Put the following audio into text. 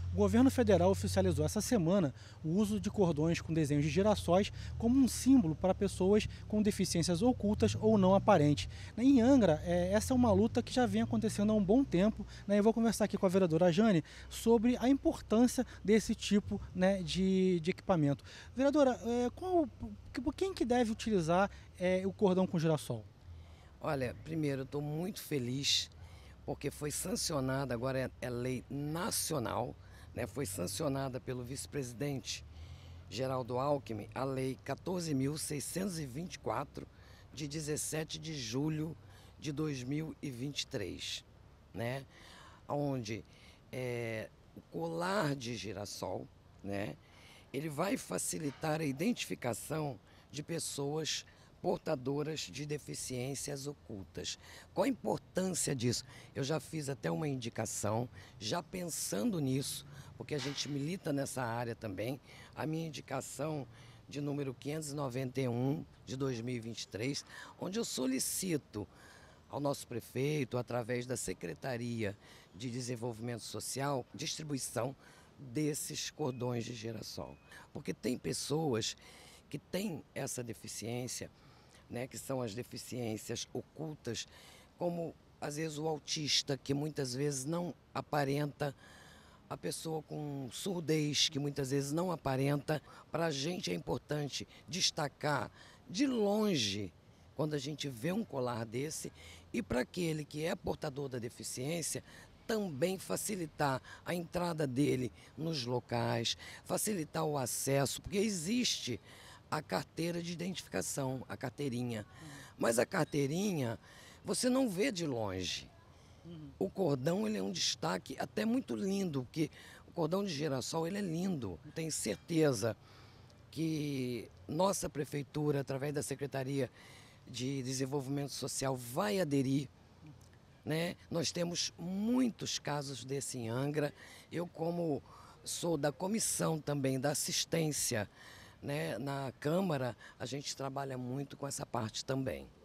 O governo federal oficializou essa semana o uso de cordões com desenhos de girassóis como um símbolo para pessoas com deficiências ocultas ou não aparentes. Em Angra, essa é uma luta que já vem acontecendo há um bom tempo, né? Eu vou conversar aqui com a vereadora Jane sobre a importância desse tipo, né, de equipamento. Vereadora, quem que deve utilizar o cordão com girassol? Olha, primeiro, eu estou muito feliz porque foi sancionada, agora é lei nacional, né? Foi sancionada pelo vice-presidente Geraldo Alckmin, a lei 14.624, de 17 de julho de 2023, né? Onde o colar de girassol, né? Ele vai facilitar a identificação de pessoas portadoras de deficiências ocultas. Qual a importância disso? Eu já fiz até uma indicação, já pensando nisso, porque a gente milita nessa área também. A minha indicação de número 591 de 2023, onde eu solicito ao nosso prefeito, através da Secretaria de Desenvolvimento Social, distribuição desses cordões de girassol. Porque tem pessoas que têm essa deficiência, né, que são as deficiências ocultas, como às vezes o autista, que muitas vezes não aparenta, a pessoa com surdez, que muitas vezes não aparenta. Para a gente é importante destacar de longe quando a gente vê um colar desse, e para aquele que é portador da deficiência, também facilitar a entrada dele nos locais, facilitar o acesso, porque existe a carteira de identificação, a carteirinha. Mas a carteirinha você não vê de longe. O cordão, ele é um destaque até muito lindo, porque o cordão de girassol, ele é lindo. Tenho certeza que nossa prefeitura, através da Secretaria de Desenvolvimento Social, vai aderir, né? Nós temos muitos casos desse em Angra. Eu, como sou da comissão também da assistência, né, na Câmara, a gente trabalha muito com essa parte também.